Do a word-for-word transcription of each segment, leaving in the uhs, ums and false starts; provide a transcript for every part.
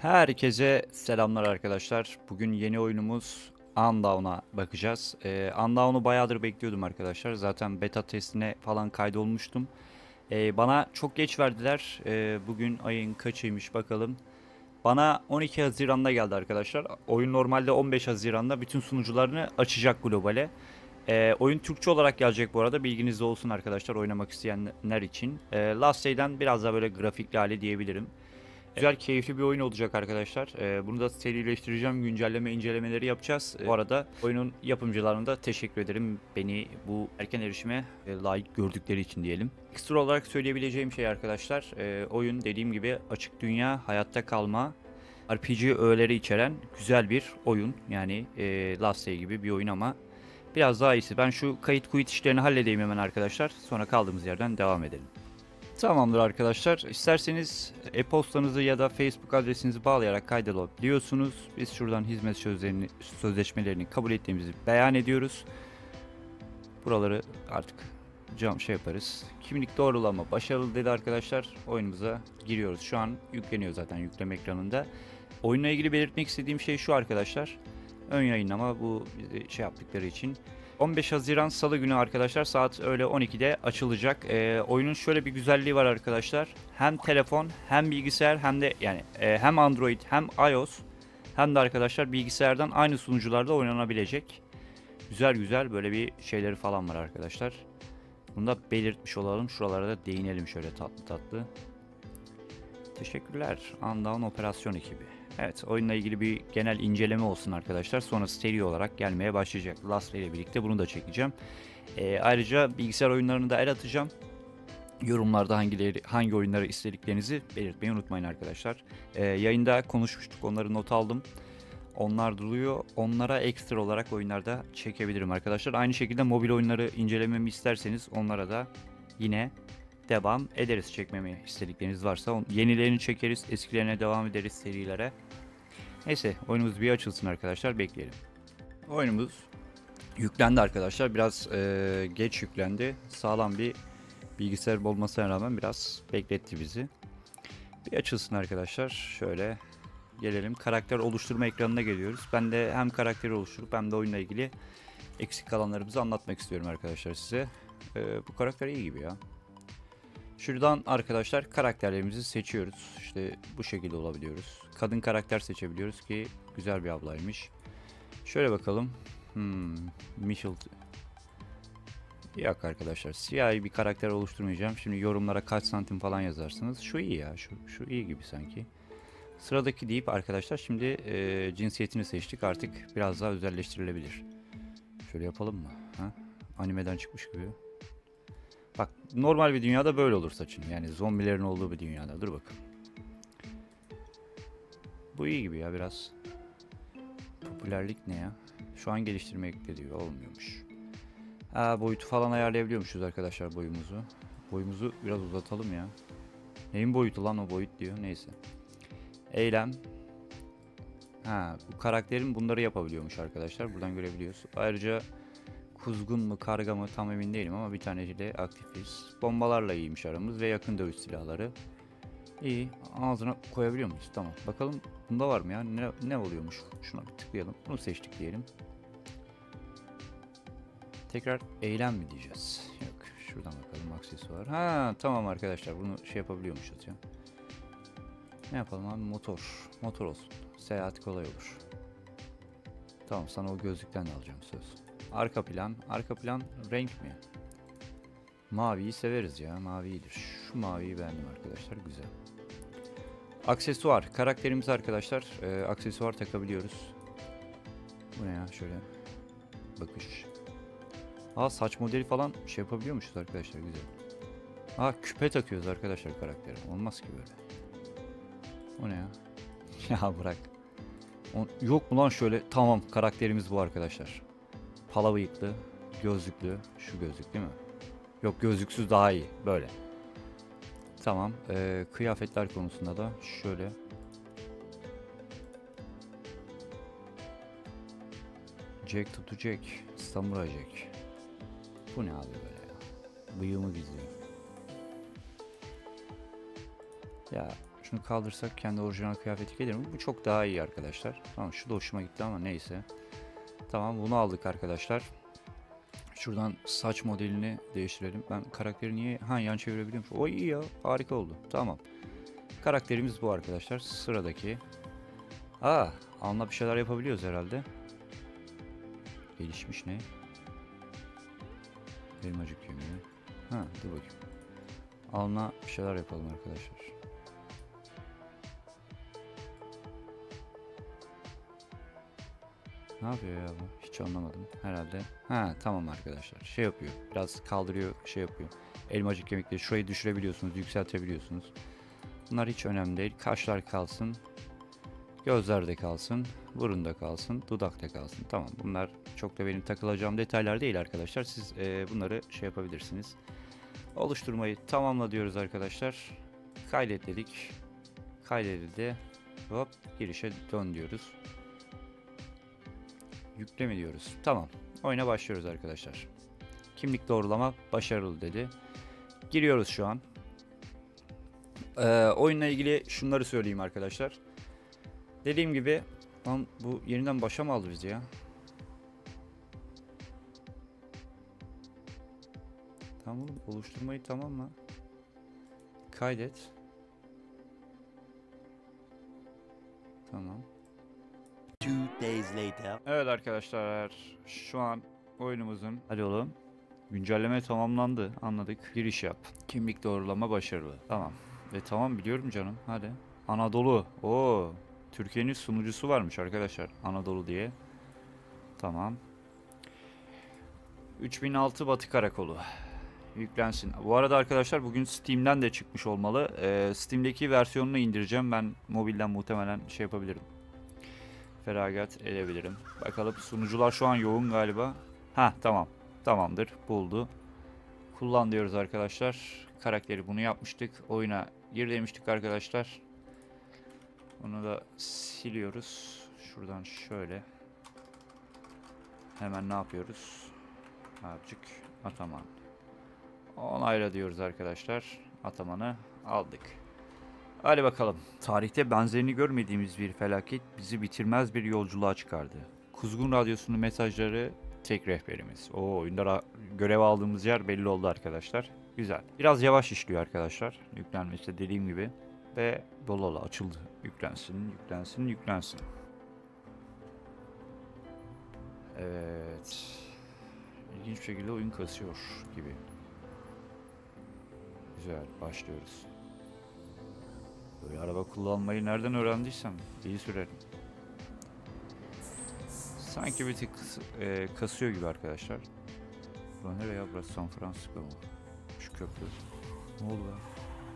Herkese selamlar arkadaşlar. Bugün yeni oyunumuz Undawn'a bakacağız. Ee, Undawn'u bayağıdır bekliyordum arkadaşlar. Zaten beta testine falan kaydolmuştum. Ee, bana çok geç verdiler. Ee, bugün ayın kaçıymış bakalım. Bana on iki Haziran'da geldi arkadaşlar. Oyun normalde on beş Haziran'da bütün sunucularını açacak globale. Ee, oyun Türkçe olarak gelecek bu arada. Bilginizde olsun arkadaşlar, oynamak isteyenler için. Ee, Last Day'den biraz daha böyle grafikli hali diyebilirim. Güzel, keyifli bir oyun olacak arkadaşlar. Ee, bunu da serileştireceğim. Güncelleme incelemeleri yapacağız. Ee, bu arada oyunun yapımcılarına da teşekkür ederim. Beni bu erken erişime e, layık gördükleri için diyelim. Ekstra olarak söyleyebileceğim şey arkadaşlar. E, oyun dediğim gibi açık dünya, hayatta kalma, R P G öğeleri içeren güzel bir oyun. Yani e, Last Day gibi bir oyun ama biraz daha iyisi. Ben şu kayıt kuyut işlerini halledeyim hemen arkadaşlar. Sonra kaldığımız yerden devam edelim. Tamamdır arkadaşlar. İsterseniz e-postanızı ya da Facebook adresinizi bağlayarak kaydolabiliyorsunuz. Biz şuradan hizmet sözlerini, sözleşmelerini kabul ettiğimizi beyan ediyoruz. Buraları artık cam şey yaparız. Kimlik doğrulama başarılı dedi arkadaşlar. Oyunumuza giriyoruz. Şu an yükleniyor zaten yükleme ekranında. Oyunla ilgili belirtmek istediğim şey şu arkadaşlar. Ön yayınlama bu şey yaptıkları için. on beş Haziran Salı günü arkadaşlar saat öğle on ikide açılacak. Ee, oyunun şöyle bir güzelliği var arkadaşlar. Hem telefon hem bilgisayar hem de yani e, hem Android hem iOS hem de arkadaşlar bilgisayardan aynı sunucularda oynanabilecek. Güzel güzel böyle bir şeyleri falan var arkadaşlar. Bunu da belirtmiş olalım. Şuralara da değinelim şöyle tatlı tatlı. Teşekkürler. Undawn Operasyon ekibi. Evet, oyunla ilgili bir genel inceleme olsun arkadaşlar. Sonra seri olarak gelmeye başlayacak. Last Day ile birlikte bunu da çekeceğim. Ee, ayrıca bilgisayar oyunlarını da el atacağım. Yorumlarda hangileri, hangi oyunları istediklerinizi belirtmeyi unutmayın arkadaşlar. Ee, yayında konuşmuştuk. Onları not aldım. Onlar duruyor. Onlara ekstra olarak oyunlarda çekebilirim arkadaşlar. Aynı şekilde mobil oyunları incelememi isterseniz onlara da yine devam ederiz, çekmemi istedikleriniz varsa. Yenilerini çekeriz, eskilerine devam ederiz serilere. Neyse, oyunumuz bir açılsın arkadaşlar, bekleyelim. Oyunumuz yüklendi arkadaşlar. Biraz e, geç yüklendi. Sağlam bir bilgisayar olmasına rağmen biraz bekletti bizi. Bir açılsın arkadaşlar. Şöyle gelelim. Karakter oluşturma ekranına geliyoruz. Ben de hem karakteri oluşturup hem de oyunla ilgili eksik kalanlarımızı anlatmak istiyorum arkadaşlar size. E, bu karakter iyi gibi ya. Şuradan arkadaşlar karakterlerimizi seçiyoruz. İşte bu şekilde olabiliyoruz. Kadın karakter seçebiliyoruz ki güzel bir ablaymış. Şöyle bakalım. Hmm, Michelle. Yok arkadaşlar, siyahi bir karakter oluşturmayacağım. Şimdi yorumlara kaç santim falan yazarsınız. Şu iyi ya, şu, şu iyi gibi sanki. Sıradaki deyip arkadaşlar şimdi e, cinsiyetini seçtik. Artık biraz daha özelleştirilebilir. Şöyle yapalım mı? Ha? Animeden çıkmış gibi. Bak, normal bir dünyada böyle olur saçın. Yani zombilerin olduğu bir dünyada. Dur bakalım. Bu iyi gibi ya biraz. Popülerlik ne ya? Şu an geliştirme ekle diyor. Olmuyormuş. Ha, boyutu falan ayarlayabiliyormuşuz arkadaşlar boyumuzu. Boyumuzu biraz uzatalım ya. Neyin boyutu lan o boyut diyor. Neyse. Eylem. Ha, bu karakterin bunları yapabiliyormuş arkadaşlar. Buradan görebiliyoruz. Ayrıca kuzgun mu karga mı tam emin değilim ama bir tanesiyle aktifiz. Bombalarla iyiymiş aramız ve yakın dövüş silahları. İyi. Ağzına koyabiliyor muyuz? Tamam. Bakalım bunda var mı ya? Ne, ne oluyormuş? Şuna bir tıklayalım. Bunu seçtik diyelim. Tekrar eylem mi diyeceğiz? Yok. Şuradan bakalım, aksesuar. Ha tamam arkadaşlar, bunu şey yapabiliyormuşuz ya. Ne yapalım abi? Motor. Motor olsun. Seyahat kolay olur. Tamam, sana o gözlükten de alacağım söz. Arka plan. Arka plan renk mi? Maviyi severiz ya. Mavi iyidir. Şu maviyi beğendim arkadaşlar. Güzel. Aksesuar. Karakterimiz arkadaşlar. E, aksesuar takabiliyoruz. Bu ne ya? Şöyle. Bakış. Aa, saç modeli falan şey yapabiliyormuşuz arkadaşlar. Güzel. Aa, küpe takıyoruz arkadaşlar karaktere. Olmaz ki böyle. O ne ya? Ya bırak. O, yok mu lan şöyle? Tamam, karakterimiz bu arkadaşlar. Pala bıyıklı. Gözlüklü. Şu gözlük değil mi? Yok, gözlüksüz daha iyi. Böyle. Tamam. Ee, kıyafetler konusunda da şöyle. Jack tutacak. Samuray Jack. Bu ne abi böyle ya? Bıyığımı gizliyor. Ya Şunu kaldırsak kendi orijinal kıyafeti gelir mi? Bu çok daha iyi arkadaşlar. Tamam, şu da hoşuma gitti ama neyse. Tamam, bunu aldık arkadaşlar. Şuradan saç modelini değiştirelim. Ben karakteri niye ha yan çevirebiliyorum? O iyi ya. Harika oldu. Tamam. Karakterimiz bu arkadaşlar. Sıradaki. Aa, Anla bir şeyler yapabiliyoruz herhalde. Gelişmiş ne? Elmacık yemiyor. Ha, dur bakayım. Alna bir şeyler yapalım arkadaşlar. Ne yapıyor ya bu? Hiç anlamadım. Herhalde. Ha, tamam arkadaşlar. Şey yapıyor. Biraz kaldırıyor, şey yapıyor. Elmacık kemikleri şurayı düşürebiliyorsunuz, yükseltebiliyorsunuz. Bunlar hiç önemli değil. Kaşlar kalsın. Gözler de kalsın. Burun da kalsın. Dudak da kalsın. Tamam. Bunlar çok da benim takılacağım detaylar değil arkadaşlar. Siz e, bunları şey yapabilirsiniz. Oluşturmayı tamamla diyoruz arkadaşlar. Kaydet dedik. Kaydedildi. Hop, girişe dön diyoruz. Yükleme diyoruz. Tamam. Oyuna başlıyoruz arkadaşlar. Kimlik doğrulama başarılı dedi. Giriyoruz şu an. Ee, oyunla ilgili şunları söyleyeyim arkadaşlar. Dediğim gibi lan bu yeniden başa mı aldı bizi ya? Tamam oğlum, oluşturmayı tamamla. Kaydet. Tamam. Two days later. Evet arkadaşlar, şu an oyunumuzun, hadi oğlum, güncelleme tamamlandı, anladık. Giriş yap. Kimlik doğrulama başarılı. Tamam. Ve tamam, biliyorum canım, hadi. Anadolu. Oo, Türkiye'nin sunucusu varmış arkadaşlar, Anadolu diye. Tamam. üç bin altı Batı Karakolu. Yüklensin. Bu arada arkadaşlar bugün Steam'den de çıkmış olmalı. Ee, Steam'deki versiyonunu indireceğim. Ben mobilden muhtemelen şey yapabilirim. Feragat edebilirim. Bakalım, sunucular şu an yoğun galiba. Ha, tamam. Tamamdır. Buldu. Kullan diyoruz arkadaşlar. Karakteri bunu yapmıştık. Oyuna gir demiştik arkadaşlar. Onu da siliyoruz. Şuradan şöyle. Hemen ne yapıyoruz? Abicik ataman. Onayla diyoruz arkadaşlar. Atamanı aldık. Hadi bakalım. Tarihte benzerini görmediğimiz bir felaket bizi bitirmez bir yolculuğa çıkardı. Kuzgun Radyosu'nun mesajları tek rehberimiz. O oyunda görev aldığımız yer belli oldu arkadaşlar. Güzel. Biraz yavaş işliyor arkadaşlar. Yüklenmesi dediğim gibi. Ve dolala açıldı. Yüklensin, yüklensin, yüklensin. Evet. İlginç bir şekilde oyun kasıyor gibi. Güzel, başlıyoruz. Böyle araba kullanmayı nereden öğrendiysem iyi sürerim. Sanki bir tık e, kasıyor gibi arkadaşlar. Bu nereye ya? Burası San Francisco mu? Şu köprü. Ne oldu ya?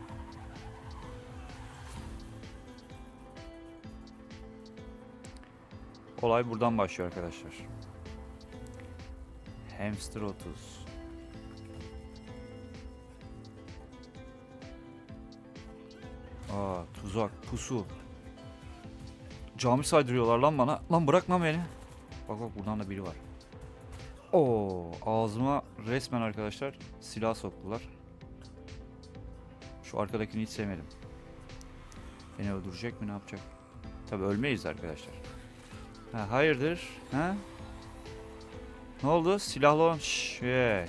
Olay buradan başlıyor arkadaşlar. Hamster otuz. Aa, tuzak, pusu. Cami saydırıyorlar lan bana. Lan bırakma beni. Bak bak, buradan da biri var. Oo, ağzıma resmen arkadaşlar silah soktular. Şu arkadakini hiç sevmedim. Beni öldürecek mi, ne yapacak? Tabii ölmeyiz arkadaşlar. Ha, hayırdır? Ha? Ne oldu? Silahlı olan şey.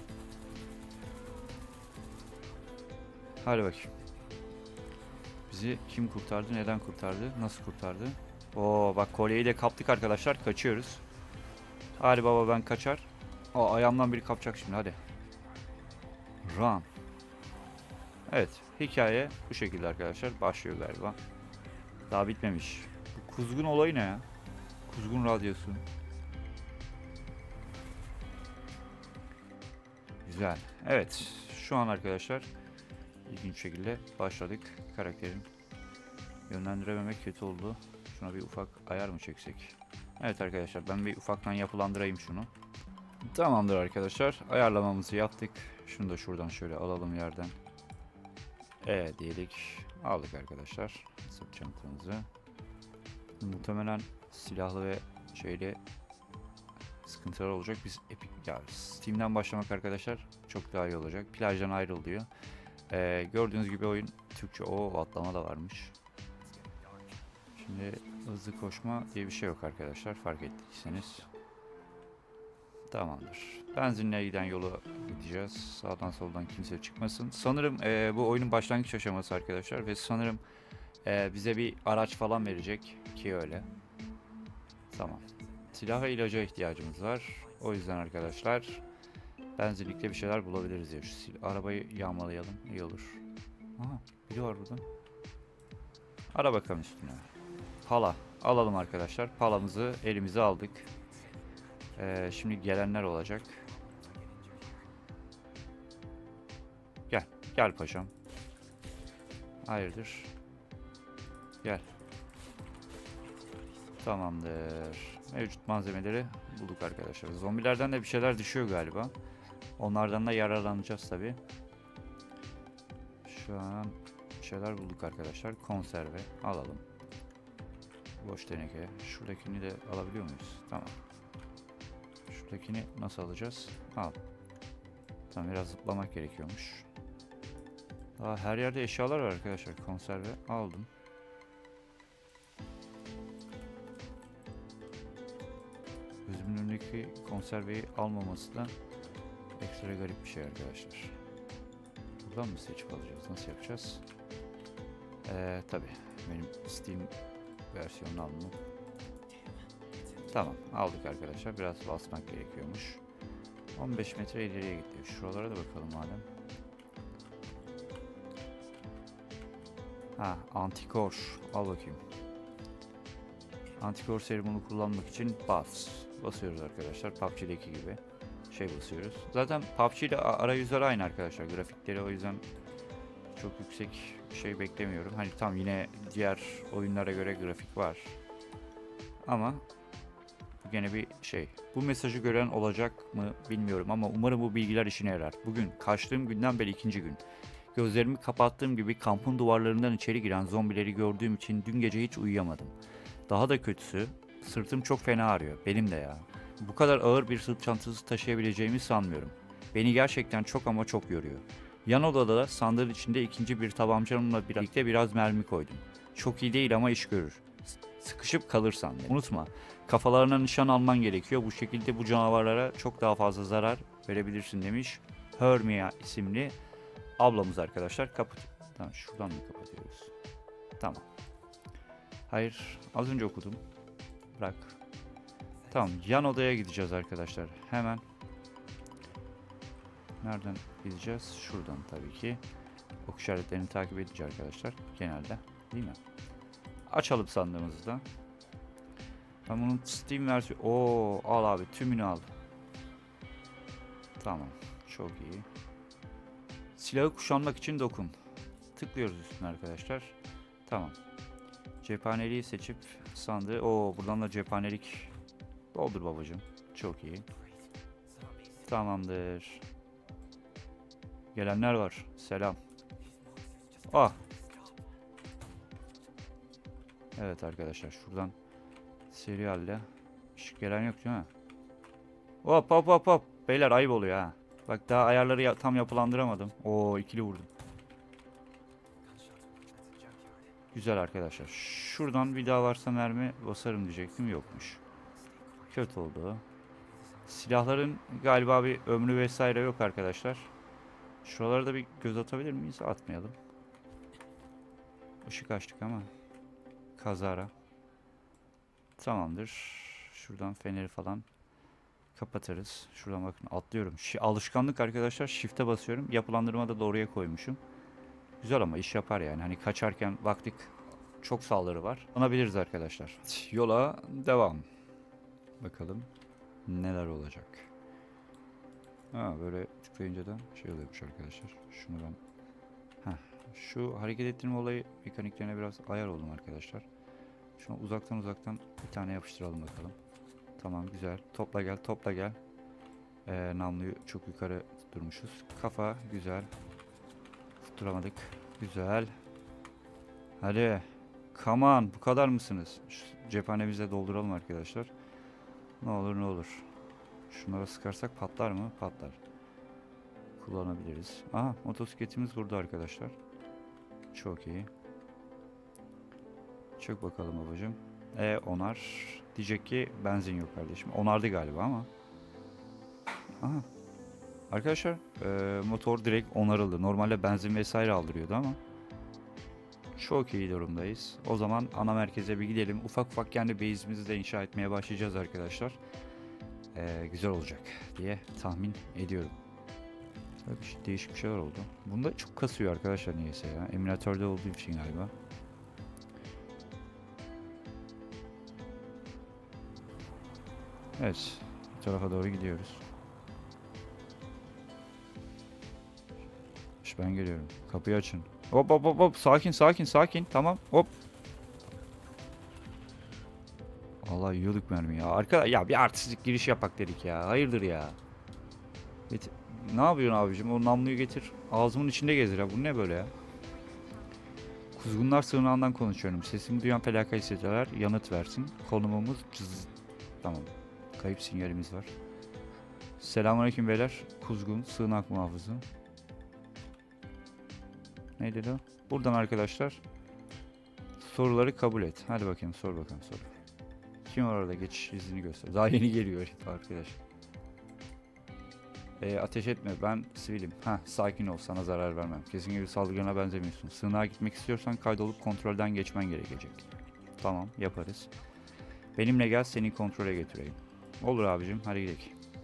Hadi bakayım. Bizi kim kurtardı? Neden kurtardı? Nasıl kurtardı? Oo, bak kolyeyi de kaptık arkadaşlar. Kaçıyoruz. Hadi baba, ben kaçar. Aa, ayağımdan biri kapacak şimdi, hadi. Run. Evet, hikaye bu şekilde arkadaşlar. Başlıyor galiba. Daha bitmemiş. Bu kuzgun olayı ne ya? Kuzgun radyosu. Güzel. Evet, şu an arkadaşlar ilginç şekilde başladık. Karakterin yönlendirememek kötü oldu. Şuna bir ufak ayar mı çeksek? Evet arkadaşlar, ben bir ufaktan yapılandırayım şunu. Tamamdır arkadaşlar, ayarlamamızı yaptık. Şunu da şuradan şöyle alalım yerden. Evet diyedik. Aldık arkadaşlar sırt çantamızı. Muhtemelen silahlı ve şeyle sıkıntılar olacak. Biz Epic, ya Steam'den başlamak arkadaşlar çok daha iyi olacak. Plajdan ayrıl diyor. Ee, gördüğünüz gibi oyun Türkçe o atlama da varmış. Şimdi hızlı koşma diye bir şey yok arkadaşlar, fark ettiyseniz. Tamamdır. Benzinliğe giden yolu gideceğiz. Sağdan soldan kimse çıkmasın. Sanırım e, bu oyunun başlangıç aşaması arkadaşlar ve sanırım e, bize bir araç falan verecek ki öyle. Tamam. Silah ve ilaca ihtiyacımız var. O yüzden arkadaşlar benzinlikte bir şeyler bulabiliriz ya. Şu arabayı yağmalayalım. İyi olur. Aha, biri var burada. Ara bakalım üstüne. Pala. Alalım arkadaşlar. Palamızı elimize aldık. Ee, şimdi gelenler olacak. Gel. Gel paşam. Hayırdır? Gel. Tamamdır. Mevcut malzemeleri bulduk arkadaşlar. Zombilerden de bir şeyler düşüyor galiba. Onlardan da yararlanacağız tabi. Şu an bir şeyler bulduk arkadaşlar. Konserve alalım. Boş teneke. Şuradakini de alabiliyor muyuz? Tamam. Şuradakini nasıl alacağız? Al. Tamam, biraz zıplamak gerekiyormuş. Daha her yerde eşyalar var arkadaşlar. Konserve aldım. Gözümün önündeki konserveyi almaması da ekstra garip bir şey arkadaşlar. Buradan mı seçip alacağız? Nasıl yapacağız? Ee, tabii. Benim Steam versiyonunu aldım. Tamam. Aldık arkadaşlar. Biraz basmak gerekiyormuş. on beş metre ileriye gidiyor. Şuralara da bakalım madem. Ha, antikor. Al bakayım. Antikor serumunu kullanmak için bas. Basıyoruz arkadaşlar. P U B G'deki gibi şey basıyoruz. Zaten P U B G ile arayüzler aynı arkadaşlar. Grafikleri o yüzden çok yüksek şey beklemiyorum. Hani tam yine diğer oyunlara göre grafik var. Ama gene bir şey. Bu mesajı gören olacak mı bilmiyorum ama umarım bu bilgiler işine yarar. Bugün kaçtığım günden beri ikinci gün. Gözlerimi kapattığım gibi kampın duvarlarından içeri giren zombileri gördüğüm için dün gece hiç uyuyamadım. Daha da kötüsü, sırtım çok fena ağrıyor. Benim de ya. Bu kadar ağır bir sırt çantası taşıyabileceğimi sanmıyorum. Beni gerçekten çok ama çok yoruyor. Yan odada da sandığın içinde ikinci bir tabancamla birlikte biraz mermi koydum. Çok iyi değil ama iş görür. Sıkışıp kalırsan. Unutma, kafalarına nişan alman gerekiyor. Bu şekilde bu canavarlara çok daha fazla zarar verebilirsin demiş. Hermia isimli ablamız arkadaşlar. Kapat. Tamam, şuradan mı kapatıyoruz? Tamam. Hayır, az önce okudum. Bırak. Tamam, yan odaya gideceğiz arkadaşlar. Hemen. Nereden gideceğiz? Şuradan tabii ki. Ok işaretlerini takip edeceğiz arkadaşlar. Genelde. Değil mi? Açalım sandığımızı da. Ben bunun Steam versiyonu... Oo, al abi, tümünü al. Tamam. Çok iyi. Silahı kuşanmak için dokun. Tıklıyoruz üstüne arkadaşlar. Tamam. Cephaneliği seçip sandığı... Oo, buradan da cephanelik doldur babacığım. Çok iyi. Tamamdır. Gelenler var. Selam. Ah. Evet arkadaşlar, şuradan seri halde. Hiç gelen yok değil mi? Hop hop hop hop. Beyler ayıp oluyor ha. Bak daha ayarları ya tam yapılandıramadım. Oo, ikili vurdum. Güzel arkadaşlar. Şuradan bir daha varsa mermi basarım diyecektim. Yokmuş. Kötü oldu. Silahların galiba bir ömrü vesaire yok arkadaşlar. Şuralara da bir göz atabilir miyiz? Atmayalım. Işık açtık ama kazara. Tamamdır. Şuradan feneri falan kapatırız. Şuradan bakın atlıyorum. Şi alışkanlık arkadaşlar. Shift'e basıyorum. Yapılandırmada da oraya koymuşum. Güzel ama iş yapar yani. Hani kaçarken baktık çok saldırı var. Alabiliriz arkadaşlar. Yola devam. Bakalım neler olacak. Ha, böyle tıklayınca da şey oluyormuş arkadaşlar. Şunu ben... Heh, şu hareket ettirme olayı mekaniklerine biraz ayar oldum arkadaşlar. Şunu uzaktan uzaktan bir tane yapıştıralım bakalım. Tamam, güzel. Topla gel, topla gel. Ee, namluyu çok yukarı tutturmuşuz. Kafa güzel. Tutturamadık. Güzel. Hadi. Come on. Bu kadar mısınız? Şu cephanemizi dolduralım arkadaşlar. Ne olur ne olur. Şunlara sıkarsak patlar mı? Patlar. Kullanabiliriz. Aha, motosikletimiz burada arkadaşlar. Çok iyi. Çık bakalım babacığım. E onar. Diyecek ki benzin yok kardeşim. Onardı galiba ama. Aha. Arkadaşlar e, motor direkt onarıldı. Normalde benzin vesaire aldırıyordu ama. Çok iyi durumdayız. O zaman ana merkeze bir gidelim. Ufak ufak kendi base'imizi de inşa etmeye başlayacağız arkadaşlar. E, güzel olacak diye tahmin ediyorum. Böyle bir şey- değişik bir şeyler oldu. Bunda çok kasıyor arkadaşlar niyeyse ya. Emülatörde olduğu için galiba. Evet. Bu tarafa doğru gidiyoruz. İşte ben geliyorum. Kapıyı açın. Hop hop hop hop. Sakin sakin sakin. Tamam. Hop. Allah yiyorduk mermi ya. Arka ya bir artistik giriş yapak dedik ya. Hayırdır ya. Get- ne yapıyorsun abicim? O namluyu getir. Ağzımın içinde gezdir ya. Bu ne böyle ya? Kuzgunlar sığınağından konuşuyorum. Sesimi duyan felaket hissedeler. Yanıt versin. Konumumuz cız. Tamam. Kayıp sinyalimiz var. Selamünaleyküm beyler. Kuzgun, sığınak muhafızı. Neydi o? Buradan arkadaşlar soruları kabul et. Hadi bakayım sor bakalım sor. Kim var orada? Geçiş izni göster. Daha yeni geliyor arkadaş. E, ateş etme, ben sivilim. Ha, sakin ol, sana zarar vermem. Kesinlikle bir saldırgana benzemiyorsun. Sığınağa gitmek istiyorsan kaydolup kontrolden geçmen gerekecek. Tamam, yaparız. Benimle gel, seni kontrole götüreyim. Olur abicim, hadi gidelim.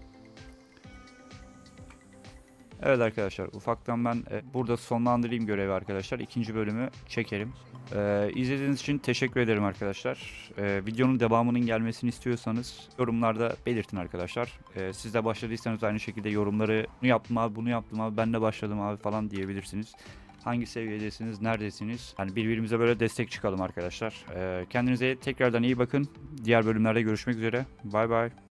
Evet arkadaşlar, ufaktan ben e, burada sonlandırayım görevi arkadaşlar. İkinci bölümü çekerim. Ee, izlediğiniz için teşekkür ederim arkadaşlar. Ee, videonun devamının gelmesini istiyorsanız yorumlarda belirtin arkadaşlar. Ee, siz de başladıysanız aynı şekilde yorumları bunu yaptım abi, bunu yaptım abi, ben de başladım abi falan diyebilirsiniz. Hangi seviyedesiniz, neredesiniz? Hani birbirimize böyle destek çıkalım arkadaşlar. Ee, kendinize tekrardan iyi bakın. Diğer bölümlerde görüşmek üzere. Bay bay.